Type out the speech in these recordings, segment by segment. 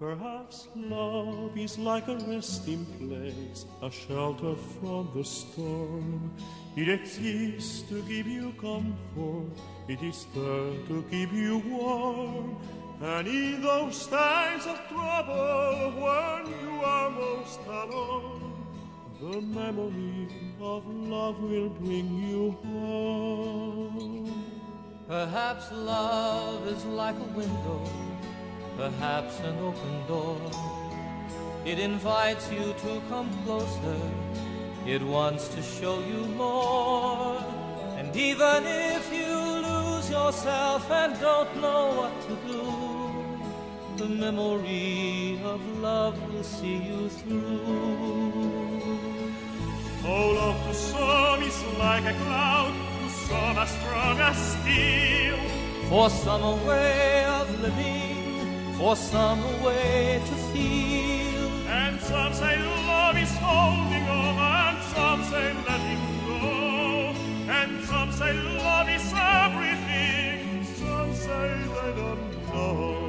Perhaps love is like a resting place, a shelter from the storm. It exists to give you comfort, it is there to keep you warm. And in those times of trouble, when you are most alone, the memory of love will bring you home. Perhaps love is like a window, perhaps an open door. It invites you to come closer, it wants to show you more. And even if you lose yourself and don't know what to do, the memory of love will see you through. Oh, love to some is like a cloud, to some as strong as steel. For some a way of living, for some a way to feel. And some say love is holding on, and some say letting go. And some say love is everything, some say they don't know.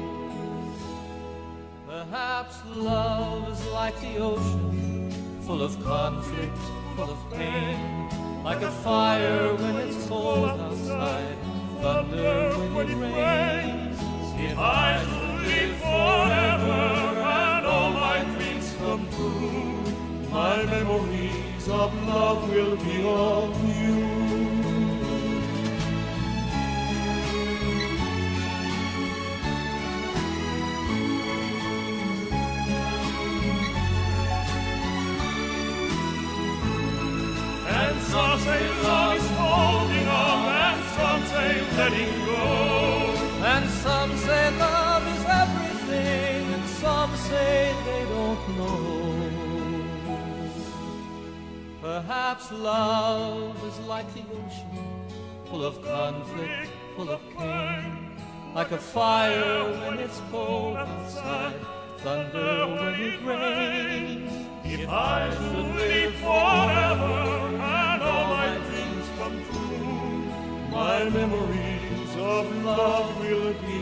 Perhaps love is like the ocean, full of conflict, full of pain. Like a fire when it's cold outside, thunder when it rains. If I should live forever and all my dreams come true, my memories of love will be of you. And some say love is holding on, and some say letting go. And some say love is everything, and some say they don't know. Perhaps love is like the ocean, full of conflict, full of pain. Like a fire when it's cold outside, thunder when it rains. If I should live forever and all my dreams come true, my memories of love will be